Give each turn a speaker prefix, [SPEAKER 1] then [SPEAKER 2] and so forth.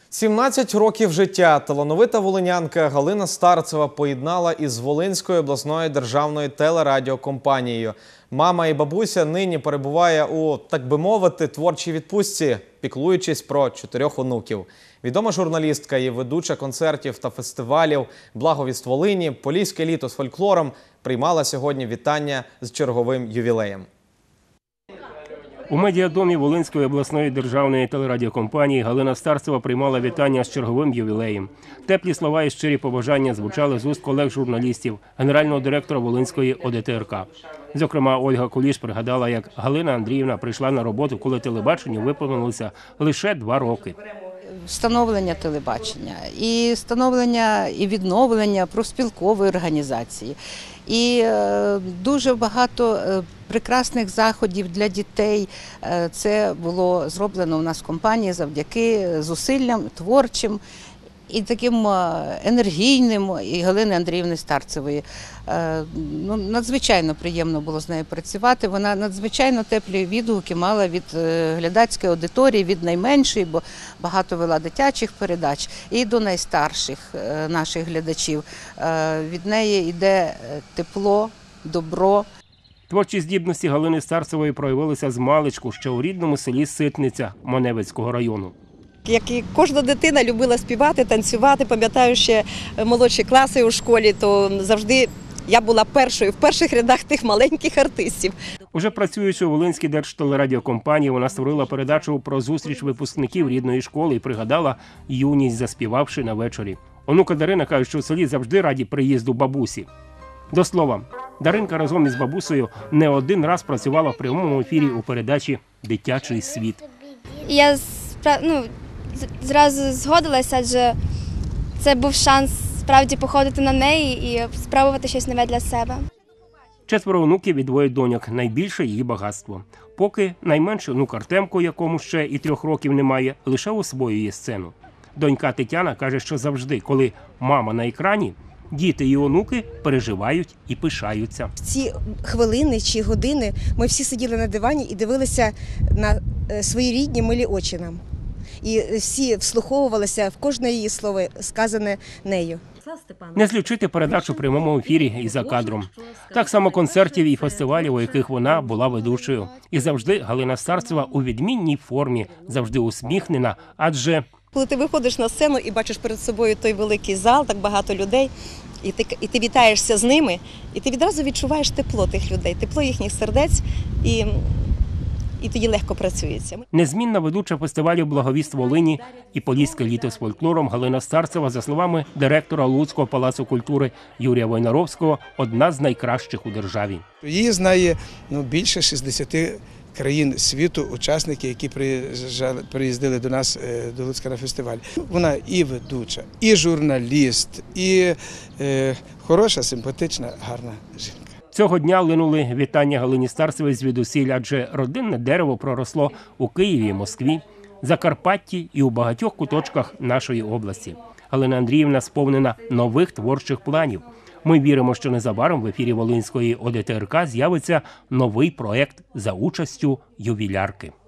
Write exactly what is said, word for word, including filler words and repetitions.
[SPEAKER 1] сімнадцять років життя талановита волинянка Галина Старцева поєднала із Волинською обласною державною телерадіокомпанією. Мама і бабуся нині перебуває у, так би мовити, творчій відпустці, піклуючись про чотирьох онуків. Відома журналістка і ведуча концертів та фестивалів «Благовість Волині», «Поліське літо з фольклором» приймала сьогодні вітання з черговим ювілеєм.
[SPEAKER 2] У медіадомі Волинської обласної державної телерадіокомпанії Галина Старцева приймала вітання з черговим ювілеєм. Теплі слова і щирі побажання звучали з уст колег-журналістів, генерального директора Волинської О Де Те Ер Ка. Зокрема, Ольга Куліш пригадала, як Галина Андріївна прийшла на роботу, коли телебаченню виповнилося лише два роки.
[SPEAKER 3] Встановлення телебачення, і встановлення, і відновлення профспілкової організації. І е, дуже багато е, прекрасних заходів для дітей. Е, це було зроблено у нас в компанії завдяки зусиллям творчим і таким енергійним і Галини Андріївни Старцевої. Е, ну, надзвичайно приємно було з нею працювати. Вона надзвичайно теплі відгуки мала від е, глядацької аудиторії, від найменшої, бо багато вела дитячих передач, і до найстарших е, наших глядачів. Е, від неї йде тепло, добро.
[SPEAKER 2] Творчі здібності Галини Старцевої проявилися змалечку ще у рідному селі Ситниця Маневицького району.
[SPEAKER 4] Як і кожна дитина любила співати, танцювати, пам'ятаю ще молодші класи у школі, то завжди я була першою в перших рядах тих маленьких артистів.
[SPEAKER 2] Уже працюючи у Волинській держтелерадіокомпанії, вона створила передачу про зустріч випускників рідної школи і пригадала юність, заспівавши на вечорі. Онука Дарина каже, що в селі завжди раді приїзду бабусі. До слова, Даринка разом із бабусею не один раз працювала в прямому ефірі у передачі «Дитячий світ».
[SPEAKER 5] Я ну, зразу згодилася, адже це був шанс справді походити на неї і спробувати щось нове для себе.
[SPEAKER 2] Четверо онуків і двоє доньок – найбільше її багатство. Поки найменший онук Артемко, якому ще і трьох років немає, лише освоює сцену. Донька Тетяна каже, що завжди, коли мама на екрані, діти і онуки переживають і пишаються.
[SPEAKER 6] В ці хвилини чи години ми всі сиділи на дивані і дивилися на свої рідні милі очі нам. І всі вслуховувалися в кожне її слово, сказане нею.
[SPEAKER 2] Не злічити передачу в прямому ефірі і за кадром. Так само концертів і фестивалів, у яких вона була ведучою. І завжди Галина Старцева у відмінній формі, завжди усміхнена, адже...
[SPEAKER 4] Коли ти виходиш на сцену і бачиш перед собою той великий зал, так багато людей, і ти, і ти вітаєшся з ними, і ти відразу відчуваєш тепло тих людей, тепло їхніх сердець, і, і тоді легко працюється.
[SPEAKER 2] Незмінна ведуча фестивалів «Благовість Волині» і «Поліське літо з фольклором» Галина Старцева, за словами директора Луцького палацу культури Юрія Войнаровського, одна з найкращих у державі.
[SPEAKER 7] Її знає ну, більше шістдесяти країн світу, учасники, які приїздили до нас, до Луцька на фестиваль. Вона і ведуча, і журналіст, і е, хороша, симпатична, гарна жінка.
[SPEAKER 2] Цього дня линули вітання Галині Старцевій звідусіль, адже родинне дерево проросло у Києві і Москві, Закарпатті і у багатьох куточках нашої області. Галина Андріївна сповнена нових творчих планів. Ми віримо, що незабаром в ефірі Волинської О Де Те Ер Ка з'явиться новий проєкт за участю ювілярки.